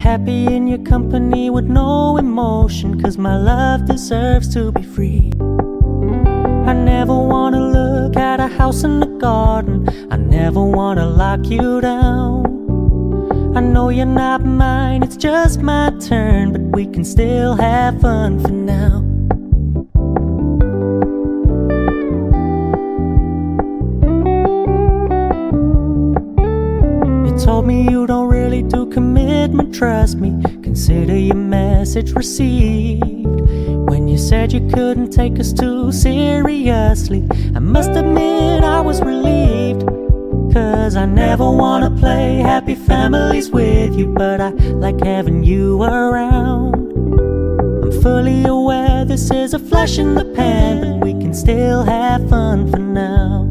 Happy in your company with no emotion, 'cause my love deserves to be free. I never wanna look at a house in the garden, I never wanna lock you down. I know you're not mine, it's just my turn, but we can still have fun for now. You told me you don't really do commitment, trust me, consider your message received. When you said you couldn't take us too seriously, I must admit I was relieved. 'Cause I never wanna play happy families with you, but I like having you around. I'm fully aware this is a flash in the pan, but we can still have fun for now.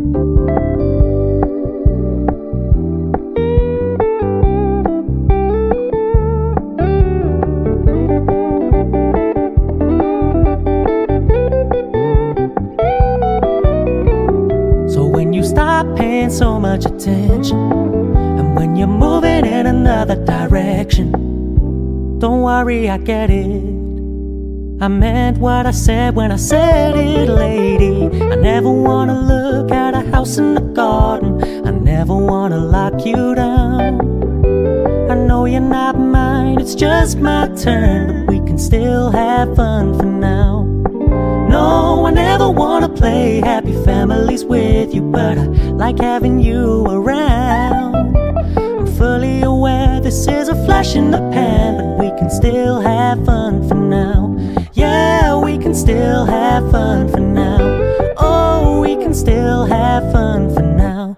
Stop paying so much attention, and when you're moving in another direction, don't worry, I get it. I meant what I said when I said it, lady. I never wanna look at a house in the garden, I never wanna lock you down. I know you're not mine, it's just my turn, but we can still have fun for now. No, I never wanna play happy families with you, but I like having you around. I'm fully aware this is a flash in the pan, but we can still have fun for now. Yeah, we can still have fun for now. Oh, we can still have fun for now.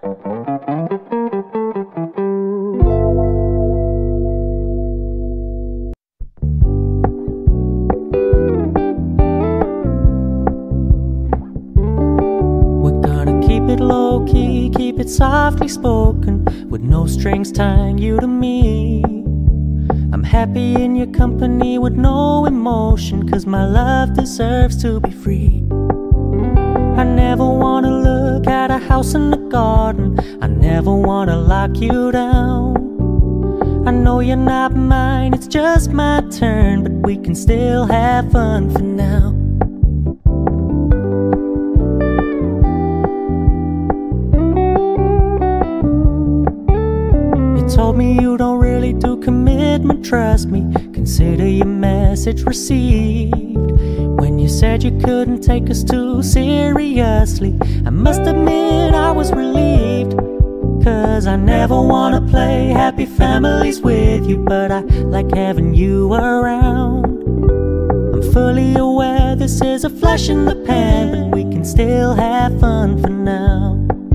Low-key, keep it softly spoken, with no strings tying you to me. I'm happy in your company with no emotion, 'cause my love deserves to be free. I never wanna look at a house in the garden, I never wanna lock you down. I know you're not mine, it's just my turn, but we can still have fun for now. Told me you don't really do commitment, trust me, consider your message received. When you said you couldn't take us too seriously, I must admit I was relieved. 'Cause I never wanna play happy families with you, but I like having you around. I'm fully aware this is a flash in the pan, but we can still have fun for now.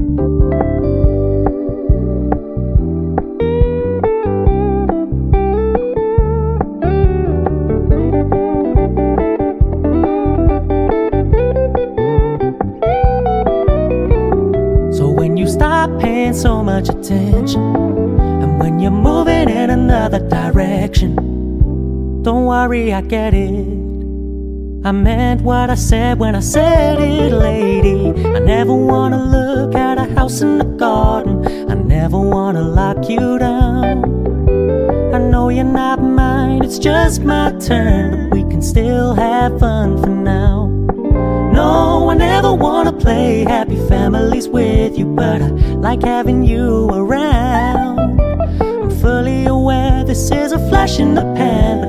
Stop paying so much attention, and when you're moving in another direction, don't worry, I get it. I meant what I said when I said it, lady. I never wanna look at a house in the garden, I never wanna lock you down. I know you're not mine, it's just my turn, but we can still have fun for now. No, I never wanna play happy families with you, but I like having you around. I'm fully aware this is a flash in the pan,